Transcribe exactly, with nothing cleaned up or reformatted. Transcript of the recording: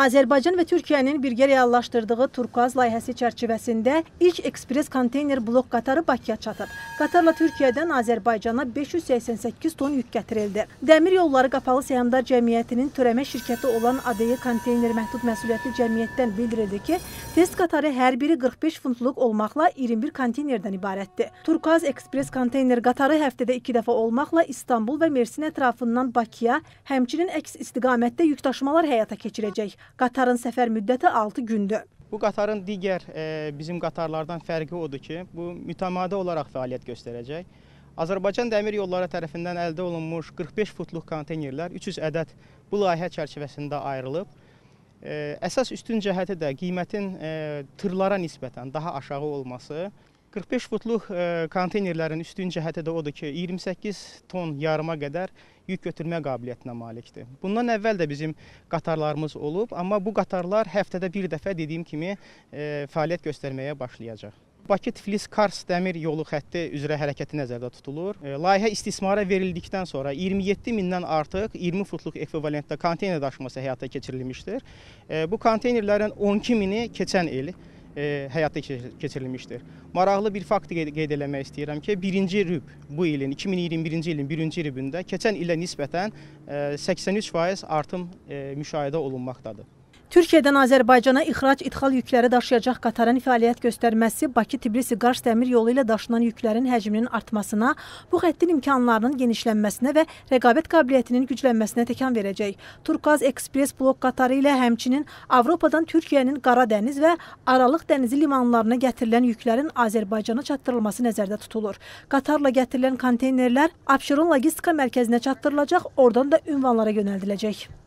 Azərbaycan və Türkiyənin birgə reallaşdırdığı Turkuaz layihəsi çərçivəsində ilk ekspres konteyner blok qatarı Bakıya çatıb. Qatarla Türkiyədən Azərbaycana beş yüz səksən səkkiz ton yük gətirildi. Dəmir Yolları Qapalı Səhmdar Cəmiyyətinin törəmə şirkəti olan A D Y Konteyner Məhdud Məsuliyyətli Cəmiyyətdən bildirildi ki, test qatarı hər biri qırx beş funtluq olmaqla iyirmi bir konteynerdən ibarətdir. Turkuaz ekspres konteyner qatarı həftədə iki dəfə olmaqla İstanbul və Mersin ətrafından Bakıya, həmçinin əks istiqamətdə yük daşımalar həyata keçirəcək. Qatarın səfər müddəti altı gündür. Bu qatarın digər e, bizim qatarlardan fərqi odur ki, bu mütəmadi olaraq fəaliyyət göstərəcək. Azərbaycan Dəmir Yolları tərəfindən əldə olunmuş qırx beş futluq konteynerlər üç yüz ədəd bu layihə çərçivəsində ayrılıb. E, əsas üstün cəhəti də qiymətin e, tırlara nisbətən daha aşağı olması. qırx beş futluq e, konteynerlərin üstün cəhəti də odur ki, iyirmi səkkiz ton yarıma qədər yük götürmə qabiliyyətinə malikdir. Bundan əvvəl də bizim qatarlarımız olub, amma bu qatarlar həftədə bir dəfə dediyim kimi e, fəaliyyət göstərməyə başlayacaq. Bakı-Tiflis-Kars dəmir yolu xətti üzrə hərəkəti nəzərdə tutulur. E, layihə istismara verildikdən sonra iyirmi yeddi mindən artıq iyirmi futluq ekvivalentdə konteyner daşıması həyata keçirilmişdir. E, bu konteynerlərin on iki mini keçən il E, həyata keçirilmişdir. Maraqlı bir fakt qeyd eləmək istəyirəm ki, birinci rüb bu ilin, iki min iyirmi birinci ilin birinci rübündə keçən ilə nisbətən e, səksən üç faiz artım e, müşahidə olunmaqdadır. Türkiyədən Azərbaycana ixrac-idxal yükləri daşıyacaq qatarın fəaliyyət göstərməsi Bakı-Tbilisi-Qars dəmir yolu ilə daşınan yüklərin həcminin artmasına, bu xəttin imkanlarının genişlənməsinə və rəqabət qabiliyyətinin güclənməsinə təkan verəcək. Turkuaz ekspres blok qatarı ilə həmçinin Avropadan Türkiyənin Qara Dəniz və Aralıq dənizi limanlarına gətirilən yüklərin Azərbaycana çatdırılması nəzərdə tutulur. Qatarla gətirilən konteynerlər Abşeron logistika mərkəzinə çatdırılacaq, oradan da ünvanlara yönəldiləcək.